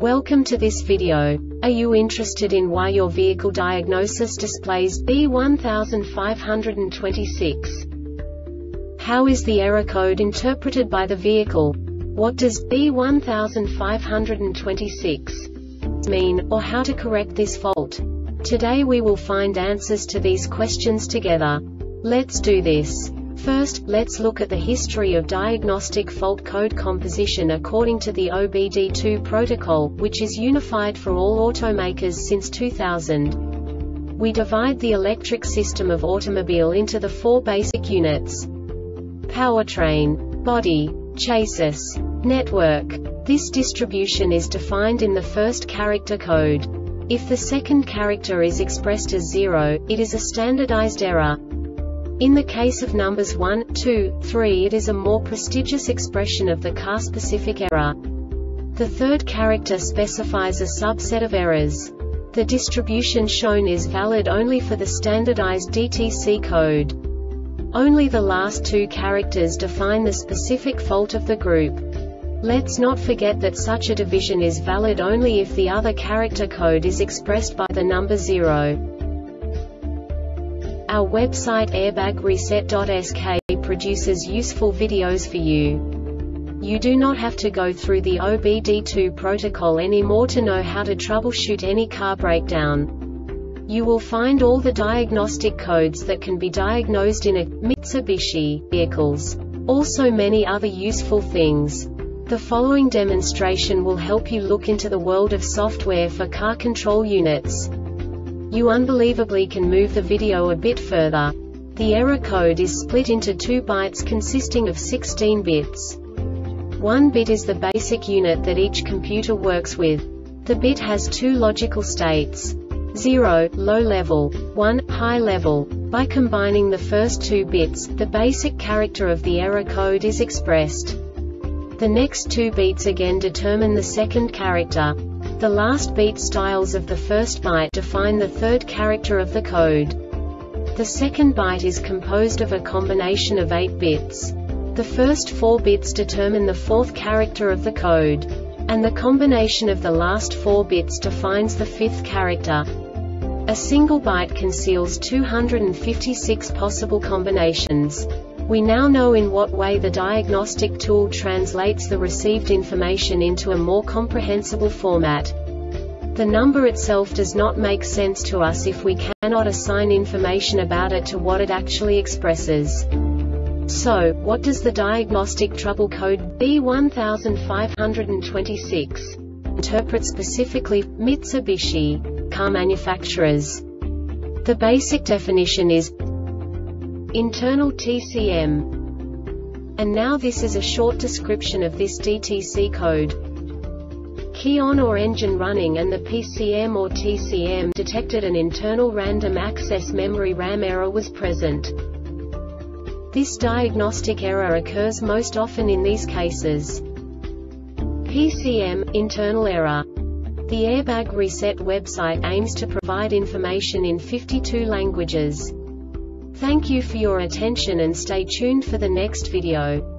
Welcome to this video. Are you interested in why your vehicle diagnosis displays B1526? How is the error code interpreted by the vehicle? What does B1526 mean, or how to correct this fault? Today we will find answers to these questions together. Let's do this. First, let's look at the history of diagnostic fault code composition according to the OBD2 protocol, which is unified for all automakers since 2000. We divide the electric system of automobile into the four basic units: powertrain, body, chassis, network. This distribution is defined in the first character code. If the second character is expressed as 0, it is a standardized error. In the case of numbers 1, 2, 3, it is a more prestigious expression of the car-specific error. The third character specifies a subset of errors. The distribution shown is valid only for the standardized DTC code. Only the last two characters define the specific fault of the group. Let's not forget that such a division is valid only if the other character code is expressed by the number 0. Our website airbagreset.sk produces useful videos for you. You do not have to go through the OBD2 protocol anymore to know how to troubleshoot any car breakdown. You will find all the diagnostic codes that can be diagnosed in a Mitsubishi vehicles. Also many other useful things. The following demonstration will help you look into the world of software for car control units. You unbelievably can move the video a bit further. The error code is split into 2 bytes consisting of 16 bits. 1 bit is the basic unit that each computer works with. The bit has 2 logical states: 0, low level, 1, high level. By combining the first 2 bits, the basic character of the error code is expressed. The next 2 beats again determine the second character. The last beat styles of the first byte define the third character of the code. The second byte is composed of a combination of 8 bits. The first 4 bits determine the fourth character of the code. And the combination of the last 4 bits defines the fifth character. A single byte conceals 256 possible combinations. We now know in what way the diagnostic tool translates the received information into a more comprehensible format. The number itself does not make sense to us if we cannot assign information about it to what it actually expresses. So, what does the diagnostic trouble code B1526 interpret specifically for Mitsubishi car manufacturers? The basic definition is internal TCM. And now this is a short description of this DTC code. Key on or engine running, and the PCM or TCM detected an internal random access memory RAM error was present. This diagnostic error occurs most often in these cases: PCM, internal error. The Airbag Reset website aims to provide information in 52 languages. Thank you for your attention and stay tuned for the next video.